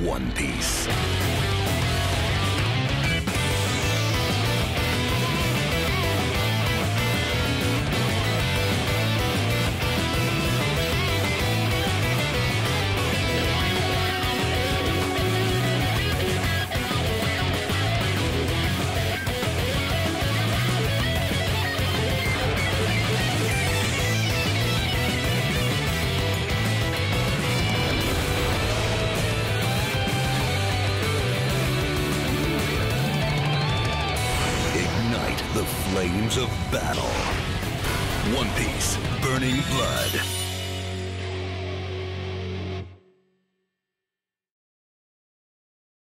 One Piece. The flames of battle. One Piece, Burning Blood.